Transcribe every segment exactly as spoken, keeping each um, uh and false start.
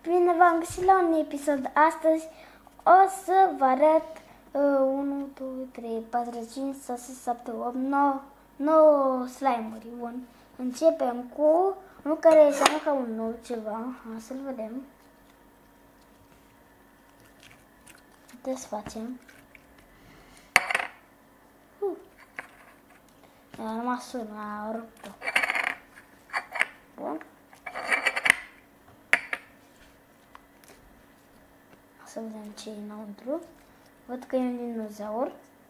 Bine v-am găsit la un episod. Astăzi o să vă arăt uh, unu, doi, trei, patru, cinci, șase, șapte, opt, nouă, nouă slime-uri. Bun. Începem cu unul care seamănă ca un nou ceva. Hai să-l vedem. Desfacem. Uh. A rămas unul, a rupt-o. Bun. Să vedem ce e înăuntru. Văd că e un dinozaur.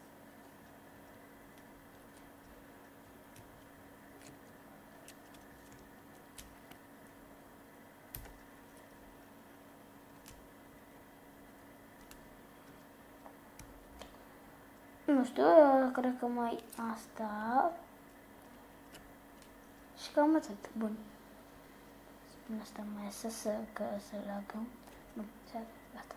Nu știu, eu cred că mai asta. Și cam atât. Bun. Spune asta mai sus că să lagăm. Bun, gata.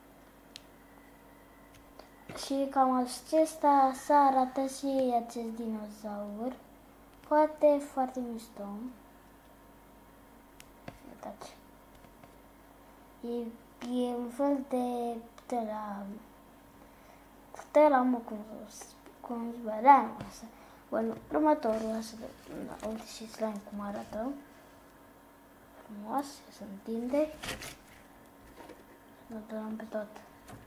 Și cam acesta să arată și acest dinozaur. Foarte, foarte mișto. Uitați. E, e un fel de ptela. Ptela, mă, cum, cum îți bărea, nu asta. Bun, următorul, să vedem. Uite și slime cum arată. Frumos, se întinde. Îl dăm pe tot.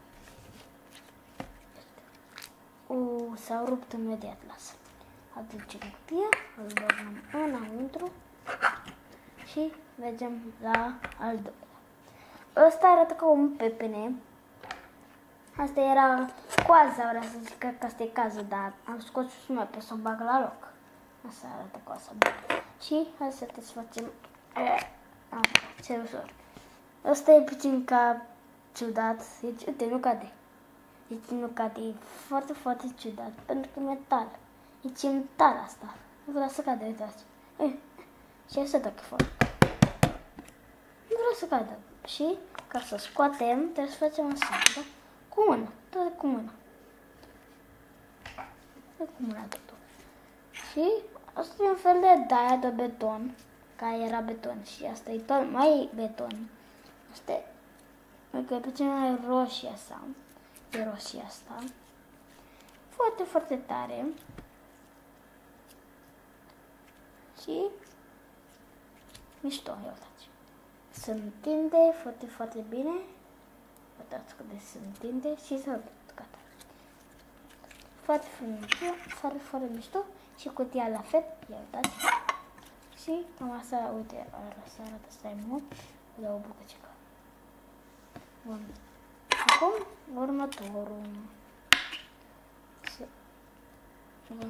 U, s-a rupt imediat, lasă. Aducem cutia, îl băgăm înăuntru și mergem la al doilea. Ăsta arată ca un pepene. Asta era coaza, vreau să zic că asta e cazul, dar am scos și mai pe să o bag la loc. Asta arată coaza. Și hai să desfacem. Așa, ce ușor. Ăsta e puțin ca ciudat. Deci, uite, nu cade. Deci nu cade, e foarte, foarte ciudat, pentru că e metal. Deci e metal asta. Nu vreau să cadă, uitați. Eh, și asta dacă fac. Nu vreau să cadă. Și, ca să scoatem, trebuie să facem așa, da? Cu mâna, tot cu mâna. Tot cu mâna totul. Și asta e un fel de daia de beton, care era beton. Și asta e tot mai beton. Asta e, că e puțin mai roșie asta. De roșie asta. Foarte, foarte tare. Și mișto, uitați. Se întinde foarte, foarte bine. Uitați cât de se întinde și s-a rupt, gata. Foarte frumos, foarte, foarte mișto. Și cutia la fel, ia uitați. Și cam asta, uite, se arată slime-ul de o bucățică. Bun. Acum, următorul. Bun.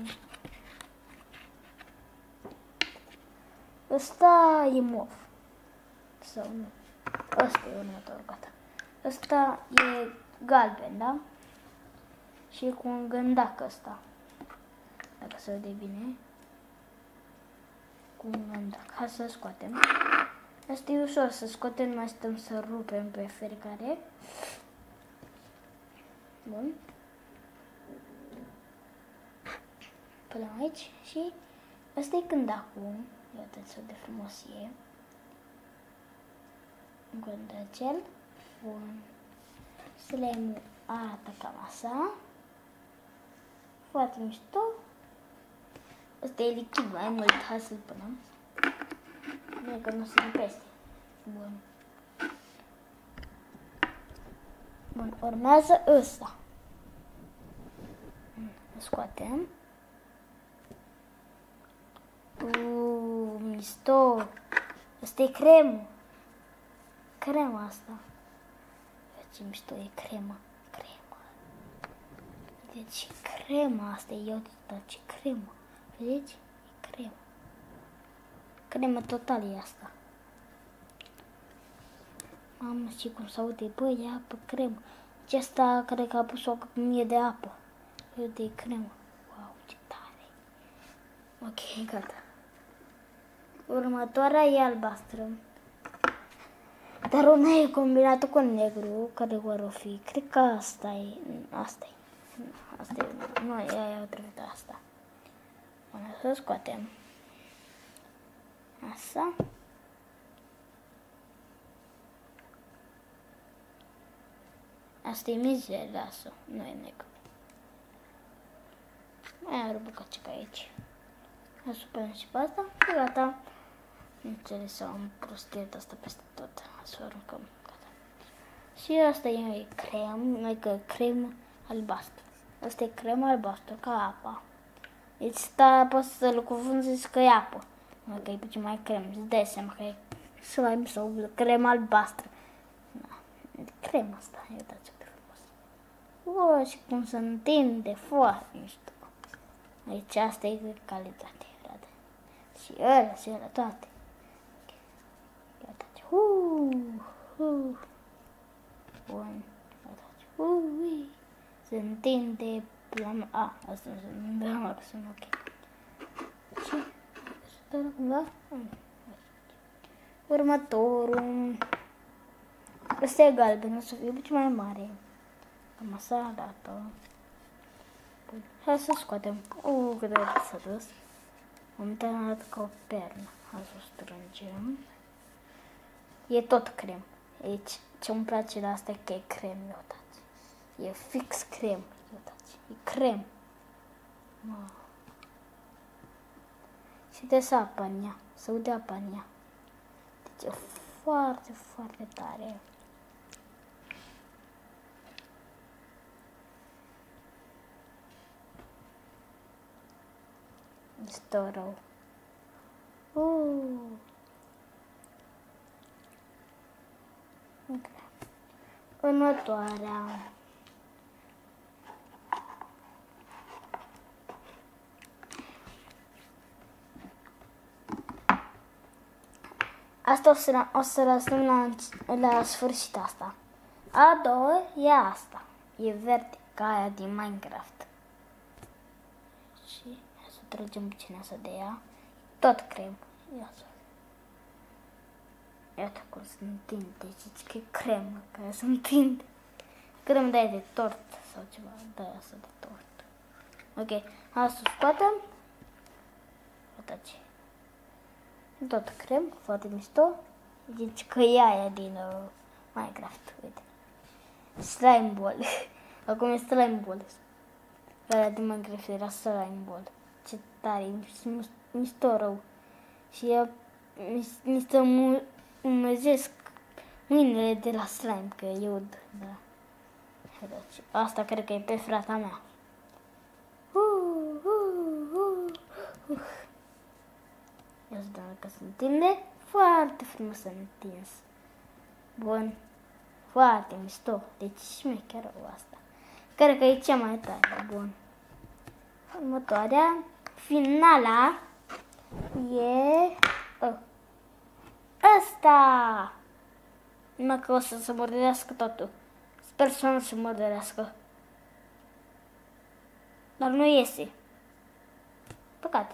Ăsta e mov. Sau nu. Ăsta e următorul, gata. Ăsta e galben, da? Și e cu un gândac ăsta. Dacă se vede bine. Cu un gândac. Hai să scoatem. Asta e ușor să scoatem, mai stăm să rupem pe fiecare. Bun. Până aici și ăsta e gândacul. Iată-ți de frumos e. Gândacel. Bun. Slime-ul arată cam așa. Foarte mișto. Ăsta e lichid mai mult. Hai să-l punem. Bine că nu se lipește. Bun. Bun, urmează ăsta. Îl scoatem. Uuu, mișto. Asta e cremă. Crema asta. Ce mișto e crema. Crema. Deci crema asta e eu tot ce cremă. Vedeți? E cremă. Cremă total e asta. Mamă, și cum se aude, băi, e apă, cremă. Deci asta, cred că a pus o mie de apă. Uite, e cremă. Wow, ce tare. Ok, gata. Următoarea e albastră. Dar una e combinată cu negru, care vor o fi. Cred că asta e. Asta e. Asta e. Nu, ea e trebuit asta. Bun, să scoatem. Asta. Asta e mizeroasă, nu e negru. Mai are o bucățică aici. Asupra și pe asta și gata. Nu înțeles să am prostie de asta peste tot. Să o aruncăm. Gata. Și asta e crem, adică crem albastru. Asta e crem albastru, ca apa. Deci sta, poți să-l cuvânzi că e apă. Că e puțin mai crem. Îți dai seama că e slime sau crem albastră. Da. Crema asta, uitați cât de frumos. O, și cum se întinde, foarte mișto. Deci asta e de calitate, frate. Și ăla, și ăla, toate. Uitați, uuu, uuu. Bun, uitați, uuu, se întinde la... A, asta nu se întinde la maxim, ok. Și, da? Următorul. Ăsta e galben, o să fie puțin mai mare. Am asta arată. Bun, hai să scoatem. Uuu, cât de s-a dus. Momentan arată ca o pernă. Hai să o strângem. E tot crem. Deci, ce-mi place de asta e că e crem, uitați. E fix crem, uitați. E crem. Wow. Și de să apa în ea. Să ude apa în ea. Deci e foarte, foarte tare. Este rău. Uh. Okay. Următoarea. Asta o să, o să lăsăm la, la sfârșit asta. A doua e asta. E verde, ca aia din Minecraft. Și să tragem puțin asta de ea. Tot crem. Ia să. Iată cum se întinde. Zici că e cremă care se întinde. Crem de aia de tort sau ceva. Da, asta de tort. Ok. Hai să scoatem. Uitați. Tot crem, foarte mișto. Zici că e aia din uh, Minecraft. Uite. Slime ball. Acum e slime ball. Aia din Minecraft era slime ball. Ce tare, mișto rău. Și eu mi se umezesc mâinile de la slime, că e ud. Da. Asta cred că e pe frata mea. Uh, uh, uh, uh. Ia să vedem că se întinde. Foarte frumos s-a întins. Bun. Foarte mișto. Deci șmecheră asta. Cred că e cea mai tare. Bun. Următoarea. Finala. E... Oh. Asta! Numai că o să se murdărească totul. Sper să nu se murdărească. Dar nu iese. Păcat.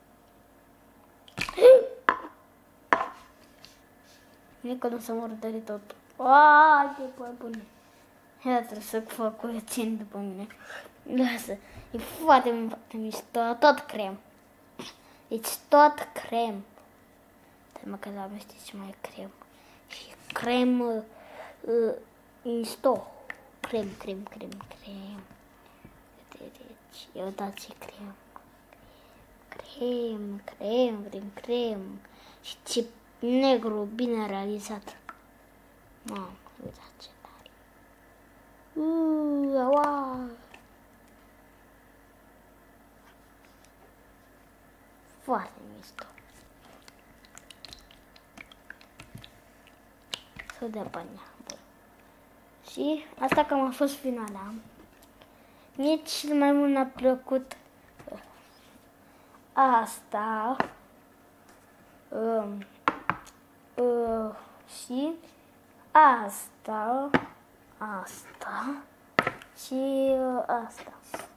Nici că nu s-a murdărit totul. Aaaa, ce păi bune. Ia trebuie să fac curățenie după mine. Lasă. E foarte, foarte mișto. Tot crem. Deci tot crem. Dar mă că la știi ce mai e crem. Și crem uh, uh, mișto. Crem, crem, crem, crem. Deci, eu dați crem. Crem, crem, crem, crem. Și ce negru bine realizat. Mamă, uitați ce tare. Uuuu, wow. Foarte mișto. Să dea bani. Și asta cam a fost finala. Mie cel mai mult mi-a plăcut asta. Um, uh, și asta. Asta. Și uh, asta.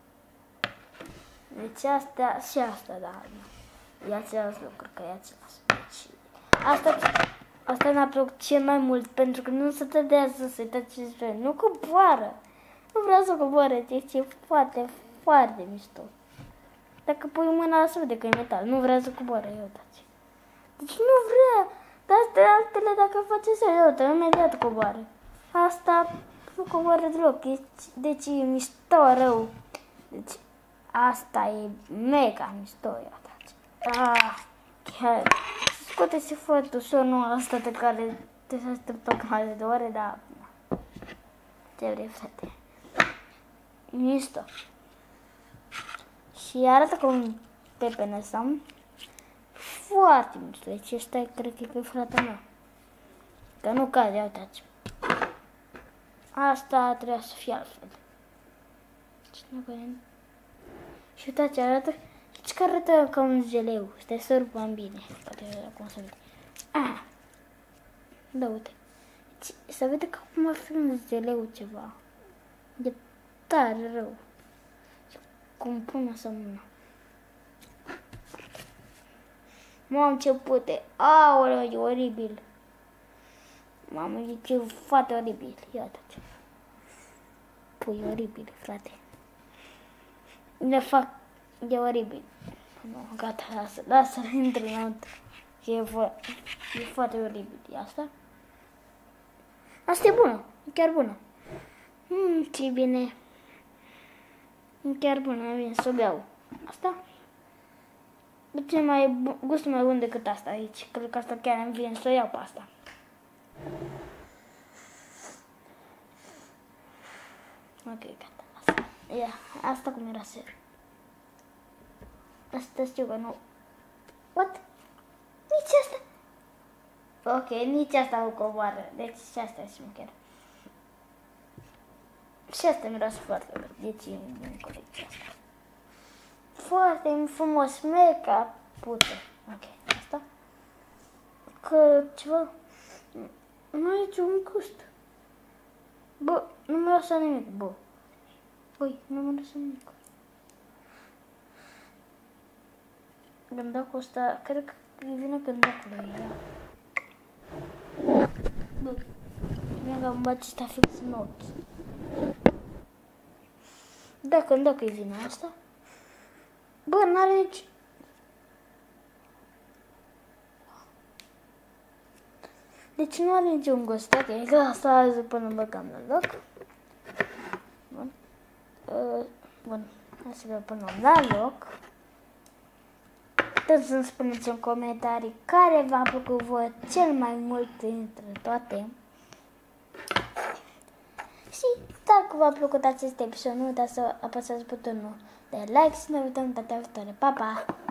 Deci astea și asta, da. E același lucru, că e același. Deci, asta, asta mi-a plăcut cel mai mult, pentru că nu se tădează să uitați ce spune. Nu coboară. Nu vreau să coboare, deci e foarte, foarte mișto. Dacă pui mâna, se vede că e metal. Nu vrea să coboare, eu uitați. Deci nu vrea. Dar astea altele, dacă faceți așa, uite, imediat coboară. Asta Nu coboară deloc, deci e mișto rău. Deci asta e mega mișto, iată. Ah, chiar. Scoate-se foarte ușor, nu asta de care te să așteptă cam de ore, dar ce vrei, frate. Mișto. Și arată ca un pepene sau foarte mișto. Deci ăsta cred că e pe fratele meu. Că nu cade, uitați. Asta trebuia să fie altfel. Și uitați, arată. Știți că arată ca un zeleu. Stai să rupăm bine. Poate cum să vede. Ah. Da, uite. Se vede că acum ar fi un zeleu ceva. E tare rău. Cum pune să mână. Mamă, ce pute. Aoleu, e oribil. Mamă, e ce foarte oribil. Iată ce. Pui, oribil, frate. Ne fac... E oribil. Nu, gata, lasă, lasă, intră înăuntru. E, e foarte oribil. E asta? Asta e bună. E chiar bună. Hmm, ce bine. E chiar bună, e bine să o beau. Asta? Ce mai bun, gustul mai bun decât asta aici. Cred că asta chiar îmi vine să o iau pe asta. Ok, gata. Asta. Ia, asta cum era să... Asta știu că nu... What? Nici asta? Ok, nici asta nu coboară. Deci și asta e șmecher. Și asta miroase foarte bine. Deci e în colecția asta. Foarte frumos, mega pută. Ok, asta. Că ceva... Nu e niciun gust. Bă, nu miroase nimic, bă. Băi, nu miroase nimic. Gândacul ăsta, cred că îi vine gândacul ăia. Bă, mi-am că îmi bate ăsta fix în ochi. Da, gândacul îi vine asta. Bă, n-are nici... Deci nu are niciun gust, ok, că asta azi până băgăm la loc. Bun. Uh, bun, hai să le punem la loc. Puteți să-mi spuneți în comentarii care v-a plăcut voi cel mai mult dintre toate. Și dacă v-a plăcut acest episod, nu uitați să apăsați butonul de like și ne vedem data viitoare. Pa, pa!